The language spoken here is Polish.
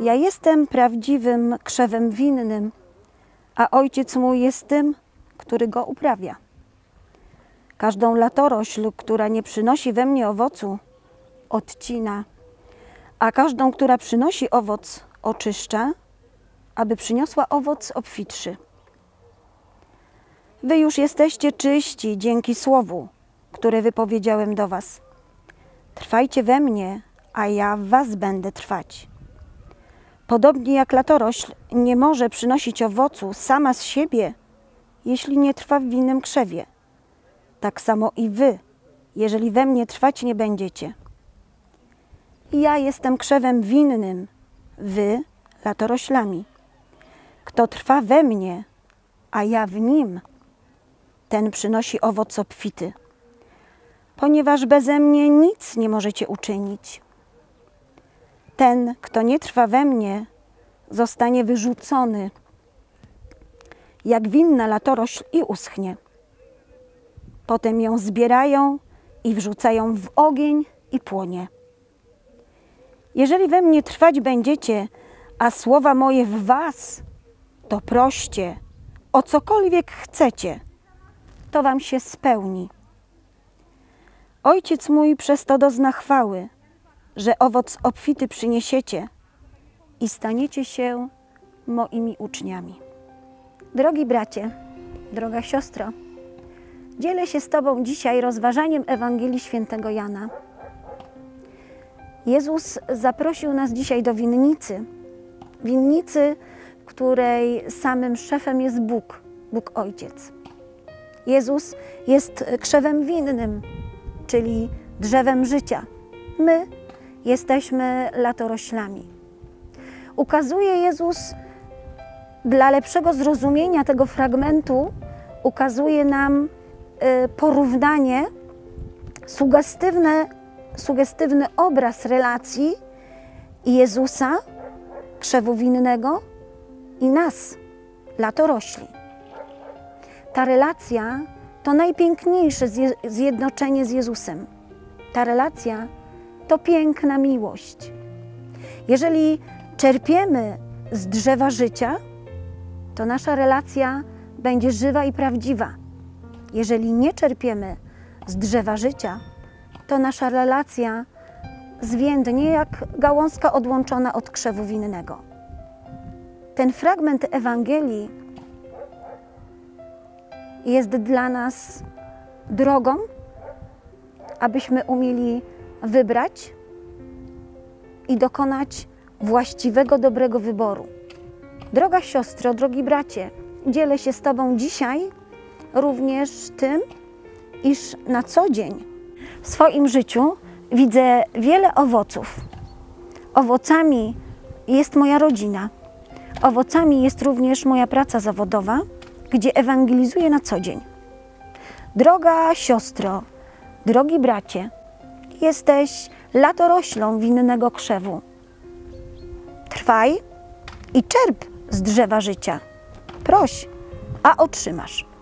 Ja jestem prawdziwym krzewem winnym, a Ojciec mój jest tym, który go uprawia. Każdą latorośl, która nie przynosi we mnie owocu, odcina, a każdą, która przynosi owoc, oczyszcza, aby przyniosła owoc obfitszy. Wy już jesteście czyści dzięki słowu, które wypowiedziałem do was. Trwajcie we mnie, a ja w was będę trwać. Podobnie jak latorośl nie może przynosić owocu sama z siebie, jeśli nie trwa w winnym krzewie, tak samo i wy, jeżeli we mnie trwać nie będziecie. Ja jestem krzewem winnym, wy latoroślami. Kto trwa we mnie, a ja w nim, ten przynosi owoc obfity, ponieważ beze mnie nic nie możecie uczynić. Ten, kto nie trwa we mnie, zostanie wyrzucony jak winna latorośl i uschnie. Potem ją zbierają i wrzucają w ogień i płonie. Jeżeli we mnie trwać będziecie, a słowa moje w was, to proście o cokolwiek chcecie, to wam się spełni. Ojciec mój przez to dozna chwały, że owoc obfity przyniesiecie i staniecie się moimi uczniami. Drogi bracie, droga siostro, dzielę się z tobą dzisiaj rozważaniem Ewangelii Świętego Jana. Jezus zaprosił nas dzisiaj do winnicy, w której samym szefem jest Bóg, Bóg Ojciec. Jezus jest krzewem winnym, czyli drzewem życia. My jesteśmy latoroślami. Ukazuje Jezus, dla lepszego zrozumienia tego fragmentu, ukazuje nam porównanie, sugestywny obraz relacji Jezusa, krzewu winnego, i nas, latorośli. Ta relacja to najpiękniejsze zjednoczenie z Jezusem. Ta relacja to piękna miłość. Jeżeli czerpiemy z drzewa życia, to nasza relacja będzie żywa i prawdziwa. Jeżeli nie czerpiemy z drzewa życia, to nasza relacja zwiędnie jak gałązka odłączona od krzewu winnego. Ten fragment Ewangelii jest dla nas drogą, abyśmy umieli wybrać i dokonać właściwego, dobrego wyboru. Droga siostro, drogi bracie, dzielę się z tobą dzisiaj również tym, iż na co dzień w swoim życiu widzę wiele owoców. Owocami jest moja rodzina. Owocami jest również moja praca zawodowa, gdzie ewangelizuję na co dzień. Droga siostro, drogi bracie, jesteś latoroślą winnego krzewu. Trwaj i czerp z drzewa życia. Proś, a otrzymasz.